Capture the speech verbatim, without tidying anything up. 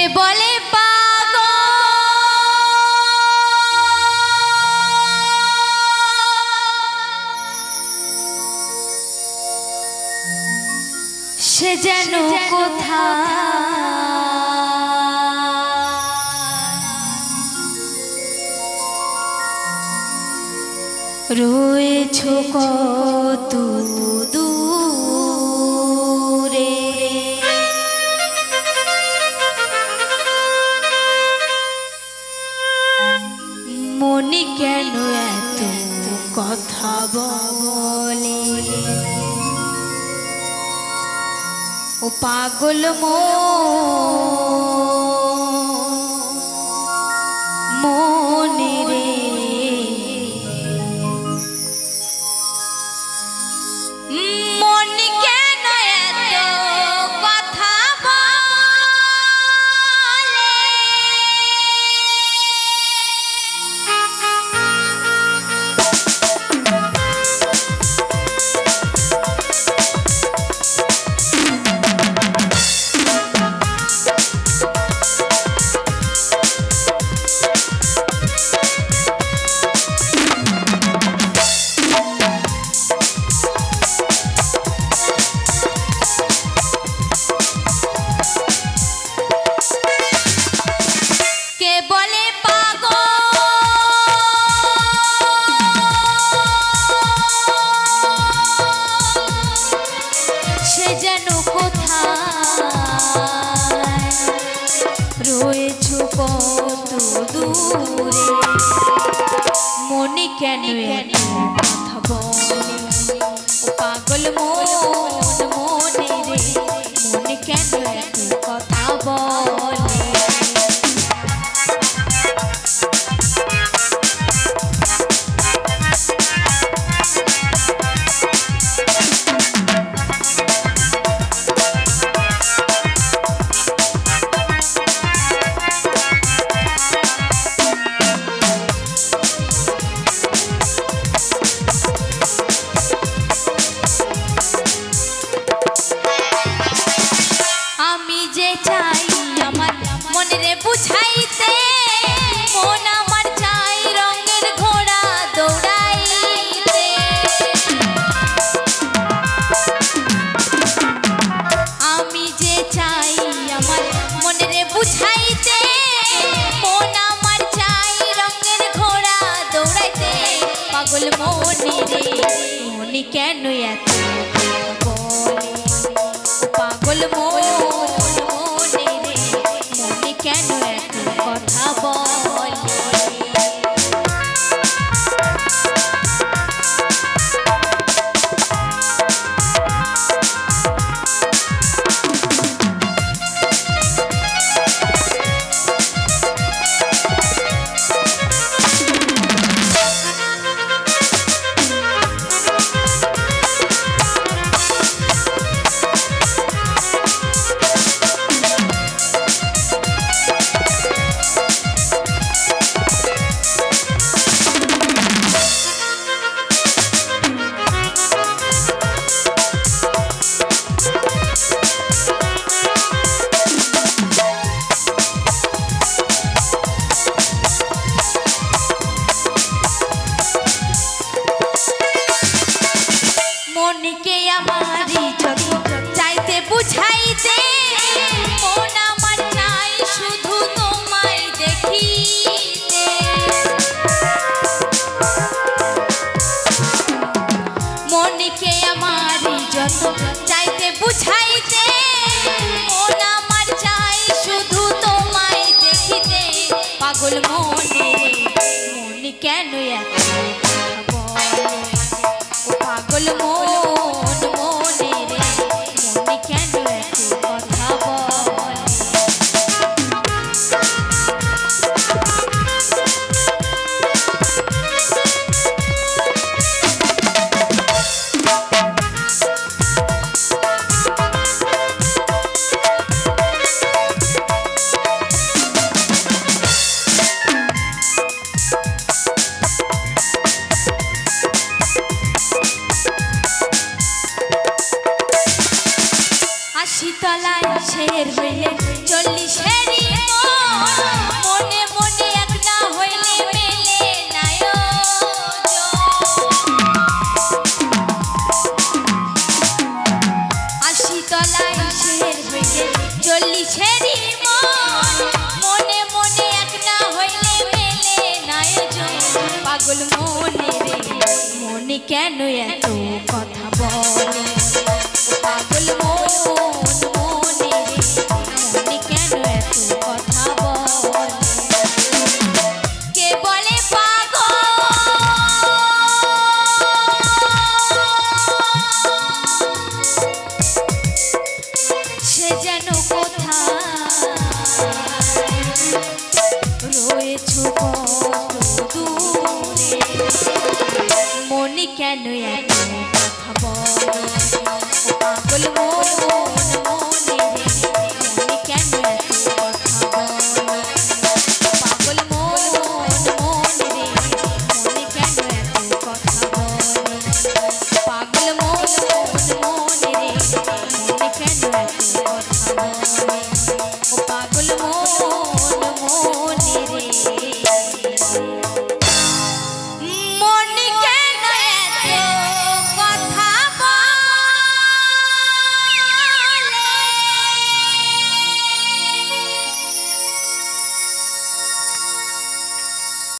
बोले पागल से जेनो कोथाय रोएছো কত দূরে মনে কেন এত কথা বলে ও পাগল মনে রে रोएছো কত দূরে মনে কেন এত কথা বলে ও পাগল মন মনে রে মনে কেন এত কথা বলে বুঝাইতে মন আমার চাই রঙের ঘোড়া দৌড়াইতে আমি যে চাই আমার মনে বুঝাইতে মন আমার চাই রঙের ঘোড়া দৌড়াইতে পাগল মনে রে মনে কেন এত বলে পাগল মন কেন এত কথা বলে মনকে আমারই যত চাইতে বুঝাইতে মন আমার চাই শুধু তোমায় দেখিতে মনকে আমারই যত চাইতে বুঝাইতে মন আমার চাই শুধু তোমায় দেখিতে পাগল মনে মন কেন এত বলে ও পাগল মন মনে রে মনে কেন এত কথা বলে তলায় শের হইলে চল্লিশেরই পাগল মনে রে মনে কেন এত কথা বলে পাগল মন মনে রে মনে কেন এত কথা বলে কে বলে পাগল সে যেন কোথায় রয়েছো কত দূরে মনে কেন এত